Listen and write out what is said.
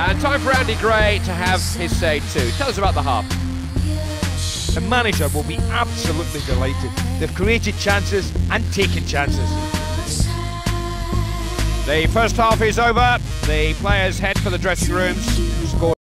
And time for Andy Gray to have his say too. Tell us about the half. The manager will be absolutely delighted. They've created chances and taken chances. The first half is over. The players head for the dressing rooms. Score